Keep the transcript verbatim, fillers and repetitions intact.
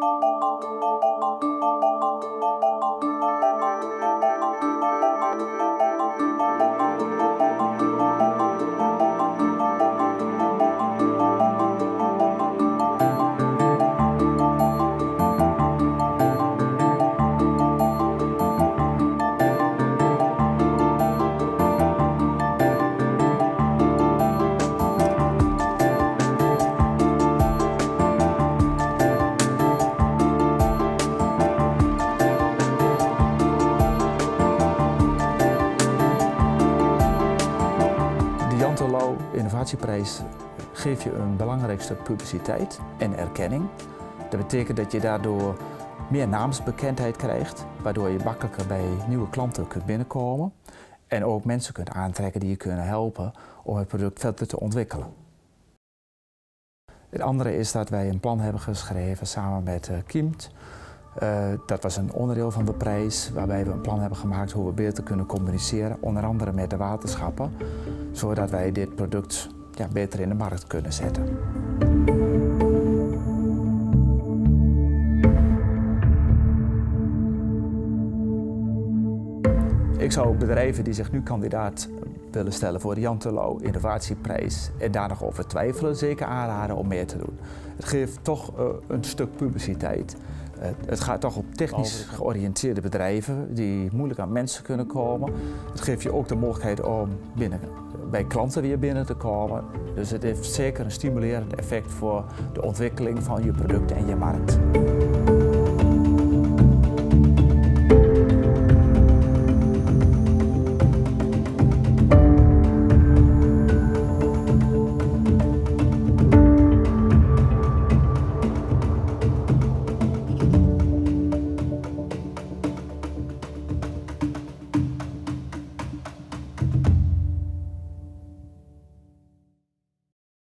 De Jan Terlouw Innovatieprijs geeft je een belangrijk stuk publiciteit en erkenning. Dat betekent dat je daardoor meer naamsbekendheid krijgt, waardoor je makkelijker bij nieuwe klanten kunt binnenkomen en ook mensen kunt aantrekken die je kunnen helpen om het product verder te ontwikkelen. Het andere is dat wij een plan hebben geschreven samen met uh, Kiemt. Uh, dat was een onderdeel van de prijs waarbij we een plan hebben gemaakt hoe we beter kunnen communiceren, onder andere met de waterschappen, zodat wij dit product ja, beter in de markt kunnen zetten. Ik zou bedrijven die zich nu kandidaat willen stellen voor de Jan Terlouw Innovatieprijs en daar nog over twijfelen, zeker aanraden om meer te doen. Het geeft toch uh, een stuk publiciteit. Uh, het gaat toch op technisch georiënteerde bedrijven die moeilijk aan mensen kunnen komen. Het geeft je ook de mogelijkheid om binnen, bij klanten weer binnen te komen. Dus het heeft zeker een stimulerend effect voor de ontwikkeling van je product en je markt.